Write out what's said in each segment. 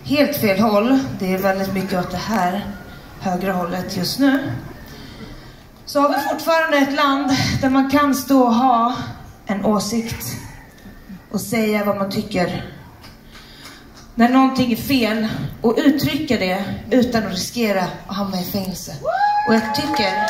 helt fel håll. Det är väldigt mycket åt det här högra hållet just nu. Så har vi fortfarande ett land där man kan stå och ha en åsikt och säga vad man tycker när någonting är fel och uttrycka det utan att riskera att hamna i fängelse. Och jag tycker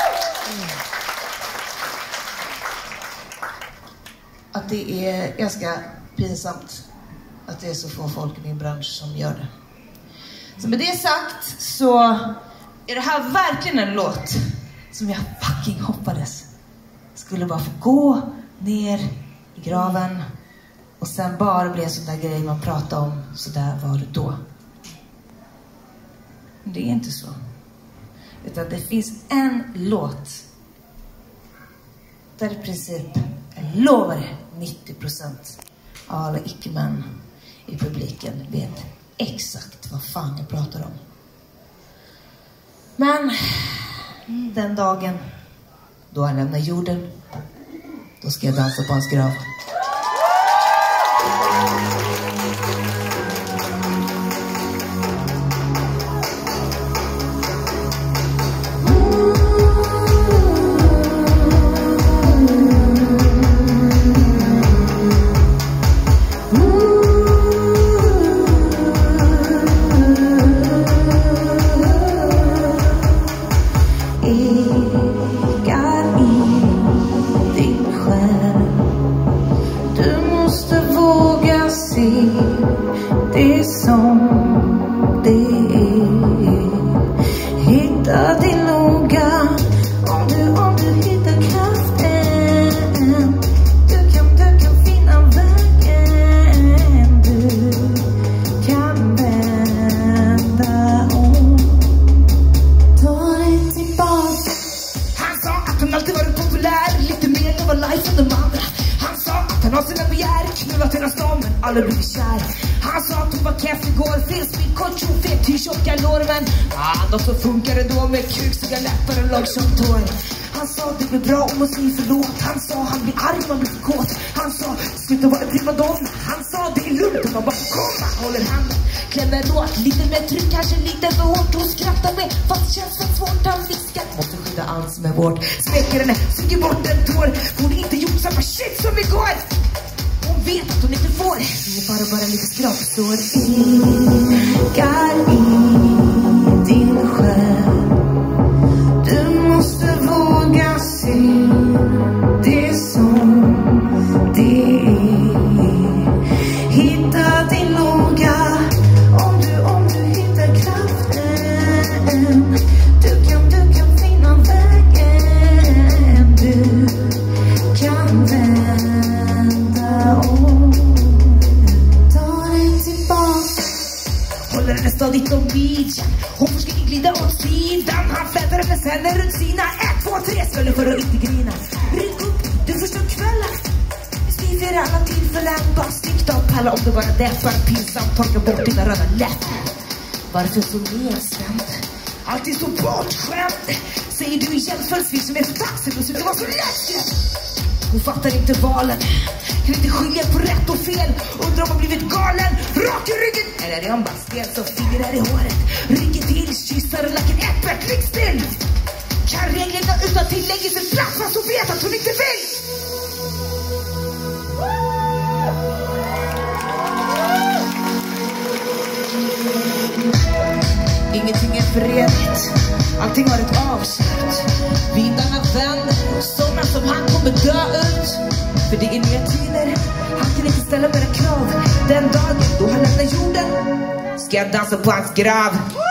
att det är ganska pinsamt att det är så få folk i min bransch som gör det. Så med det sagt så är det här verkligen en låt som jag fucking hoppades skulle bara få gå ner i graven och sen bara bli en sån där grej man pratar om, så där var det då. Men det är inte så. Utan det finns en låt där i princip, jag lovar det, 90% av alla icke-män i publiken vet exakt vad fan jag pratar om. Men den dagen då han lämnar jorden, då ska jag dansa på hans grav. Det som det är. Hitta din låga. Om du hittar kraften, du kan finna vägen. Du kan vända om. Ta dig tillbaka. Han sa att han alltid varit populär, lite mer än vad life än de andra. Han sa att han har sina begär, knullat hela stan men aldrig blivit kär. Han sa att hon var keft igår, fel spinn, kort kjol, fet ty, tjocka lår. Men något så funkar det då med kuksiga läppar och långsamt hår. Han sa det blir bra om man säger förlåt. Han sa han blir arg, man blir för kåt. Han sa sluta vara en primadonna. Han sa det är lugnt och man bara komma. Håller handen, klämmer åt, lite mer tryck, kanske lite för hårt. Hon skrattar med, fast det känns för svårt. Han viskar, måste skydda allt som är vårt. Smäcker henne, suger bort en tår. Hon har inte gjort samma shit som igår. Hon vet att hon inte får. Det är bara lite skrapsår. Ingar i din själ. Du måste våga se det som det är. Hitta din låga. Om du hittar kraften, du kan finna vägen. Du kan vända om. Ta dig tillbaka. Håller henne stadigt om midjan. Hon försöker glida åt sidan. Han flätar hennes händer runt sina 1, 2, 3 skulle för att inte grina. Ryck upp, du förstår kvällen. Skriver alla tillfällen. Bara stickt av palla om det bara det. För pinsamt, torka bort dina röda läppar. Varför så nedstämd? Alltid så bortskämd. Säger du igen följsvis som är för taxen och så det var så lätt. Hon fattar inte valen. Kan inte skilja på rätt och fel. Undrar om hon blivit galen. Rak i ryggen. Eller är han bara stel så fingrar i håret. Ryggen till, kyssar och lacken äpplet. Ligg still. Kan reglerna utan tillägg i sin plats. Fast hon vet att hon inte vill. Ingenting är för evigt. Allting har ett avslut. Vindarna vänder och sådana som han kommer dö ut. För det är nya tider. Han kan inte ställa mera krav. Den dagen då han lämnar jorden ska jag dansa på hans grav.